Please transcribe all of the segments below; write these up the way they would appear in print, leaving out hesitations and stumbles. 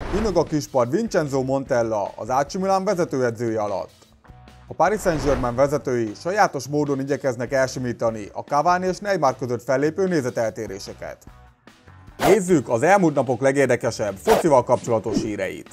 Inog a kispad Vincenzo Montella az AC Milan vezetőedzője alatt. A Paris Saint-Germain vezetői sajátos módon igyekeznek elsimítani a Cavani és Neymar között fellépő nézeteltéréseket. Nézzük az elmúlt napok legérdekesebb focival kapcsolatos híreit.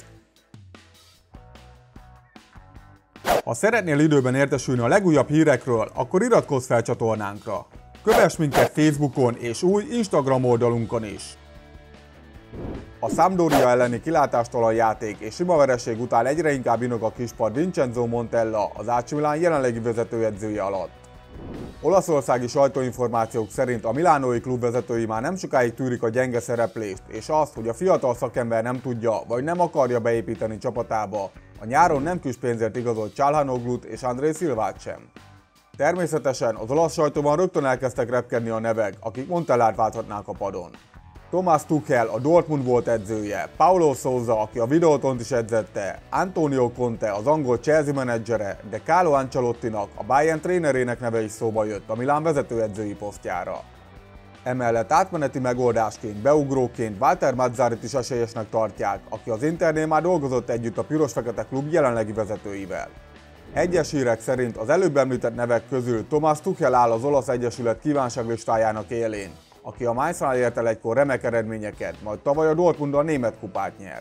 Ha szeretnél időben értesülni a legújabb hírekről, akkor iratkozz fel csatornánkra. Kövess minket Facebookon és új Instagram oldalunkon is. A Sampdoria elleni kilátástalan játék és sima vereség után egyre inkább inog a kispad Vincenzo Montella az AC Milan jelenlegi vezetőedzője alatt. Olaszországi sajtóinformációk szerint a milánói klub vezetői már nem sokáig tűrik a gyenge szereplést és azt, hogy a fiatal szakember nem tudja vagy nem akarja beépíteni csapatába a nyáron nem kis pénzért igazolt Çalhanoglut és André Silvát sem. Természetesen az olasz sajtóban rögtön elkezdtek repkedni a nevek, akik Montellát válthatnák a padon. Thomas Tuchel, a Dortmund volt edzője, Paulo Sousa, aki a Videótont is edzette, Antonio Conte, az angol Chelsea menedzsere, de Carlo Ancelottinak, a Bayern trénerének neve is szóba jött a Milán vezetőedzői posztjára. Emellett átmeneti megoldásként, beugróként Walter Mazzarit is esélyesnek tartják, aki az Internél már dolgozott együtt a piros-fekete klub jelenlegi vezetőivel. Egyes hírek szerint az előbb említett nevek közül Thomas Tuchel áll az olasz egyesület kívánságlistájának élén, aki a Mainznál ért el egykor remek eredményeket, majd tavaly a Dortmunddal német kupát nyert.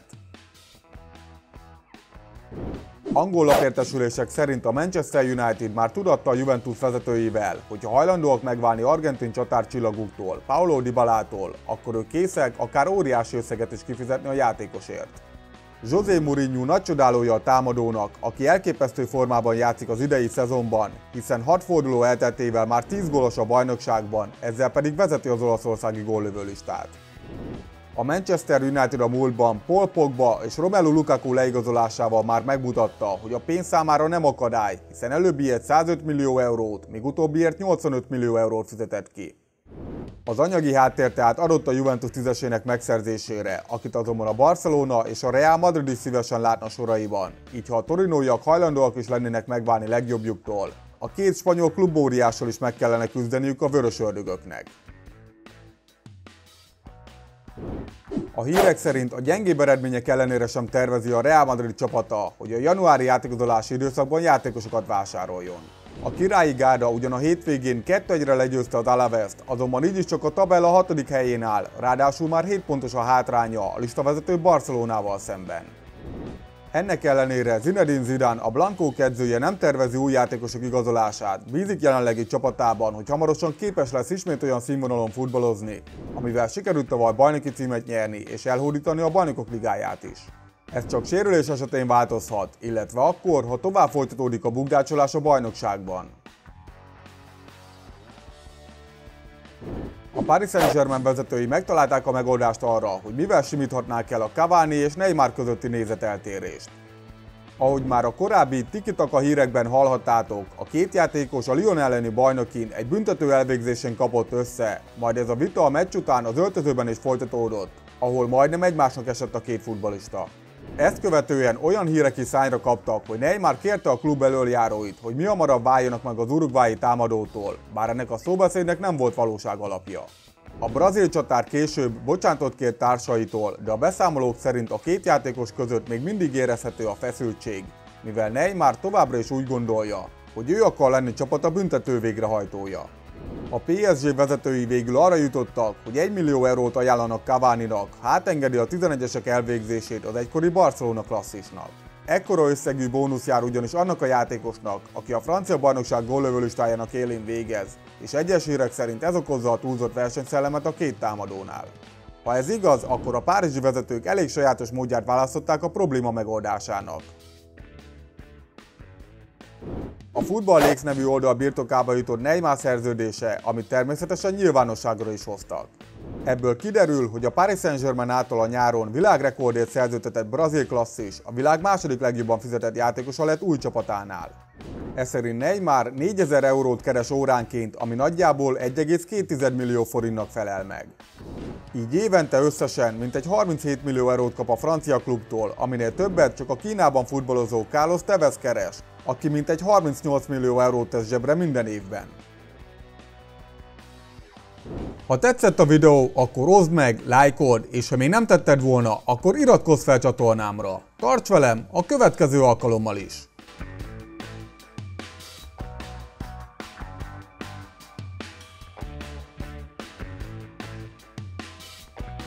Angol lapértesülések szerint a Manchester United már tudatta a Juventus vezetőivel, hogy ha hajlandóak megválni argentin csatárcsillaguktól, Paulo Dybalától, akkor ők készek akár óriási összeget is kifizetni a játékosért. José Mourinho nagy csodálója a támadónak, aki elképesztő formában játszik az idei szezonban, hiszen 6 forduló elteltével már 10 gólos a bajnokságban, ezzel pedig vezeti az olaszországi góllövő listát. A Manchester United a múltban Paul Pogba és Romelu Lukaku leigazolásával már megmutatta, hogy a pénz számára nem akadály, hiszen előbbiért 105 millió eurót, míg utóbbiért 85 millió eurót fizetett ki. Az anyagi háttér tehát adott a Juventus tízesének megszerzésére, akit azonban a Barcelona és a Real Madrid is szívesen látna soraiban, így ha a torinóiak hajlandóak is lennének megválni legjobbjuktól, a két spanyol klubóriással is meg kellene küzdeniük a vörös ördögöknek. A hírek szerint a gyengébb eredmények ellenére sem tervezi a Real Madrid csapata, hogy a januári átigazolási időszakban játékosokat vásároljon. A királyi gárda ugyan a hétvégén 2-1-re legyőzte az Alavest, azonban így is csak a tabella 6. helyén áll, ráadásul már 7 pontos a hátránya a listavezető Barcelonával szemben. Ennek ellenére Zinedine Zidane, a Blancók edzője nem tervezi új játékosok igazolását, bízik jelenlegi csapatában, hogy hamarosan képes lesz ismét olyan színvonalon futballozni, amivel sikerült tavaly bajnoki címet nyerni és elhódítani a Bajnokok Ligáját is. Ez csak sérülés esetén változhat, illetve akkor, ha tovább folytatódik a bukdácsolás a bajnokságban. A Paris Saint-Germain vezetői megtalálták a megoldást arra, hogy mivel simíthatnák el a Cavani és Neymar közötti nézeteltérést. Ahogy már a korábbi tiki-taka hírekben hallhattátok, a két játékos a Lyon elleni bajnokin egy büntető elvégzésén kapott össze, majd ez a vita a meccs után az öltözőben is folytatódott, ahol majdnem egymásnak esett a két futballista. Ezt követően olyan hírek is szányra kaptak, hogy Neymar kérte a klub elöljáróit, hogy mihamarabb váljanak meg az uruguayi támadótól, bár ennek a szóbeszédnek nem volt valóság alapja. A brazil csatár később bocsánatot kért társaitól, de a beszámolók szerint a két játékos között még mindig érezhető a feszültség, mivel Neymar továbbra is úgy gondolja, hogy ő akar lenni csapata büntető végrehajtója. A PSG vezetői végül arra jutottak, hogy 1 millió eurót ajánlanak Cavaninak, ha átengedi a 11-esek elvégzését az egykori Barcelona klasszisnak. Ekkora összegű bónusz jár ugyanis annak a játékosnak, aki a francia bajnokság góllövő listájának élén végez, és egyes hírek szerint ez okozza a túlzott versenyszellemet a két támadónál. Ha ez igaz, akkor a párizsi vezetők elég sajátos módját választották a probléma megoldásának. A Football Leaks nevű oldal birtokába jutott Neymar szerződése, amit természetesen nyilvánosságra is hoztak. Ebből kiderül, hogy a Paris Saint-Germain által a nyáron világrekordért szerződtetett brazil klasszis a világ második legjobban fizetett játékosa lett új csapatánál. Ez szerint Neymar 4000 eurót keres óránként, ami nagyjából 1,2 millió forintnak felel meg. Így évente összesen mintegy 37 millió eurót kap a francia klubtól, aminél többet csak a Kínában futballozó Carlos Tevez keres, aki mintegy 38 millió eurót tesz zsebre minden évben. Ha tetszett a videó, akkor oszd meg, lájkold, és ha még nem tetted volna, akkor iratkozz fel csatornámra. Tarts velem a következő alkalommal is!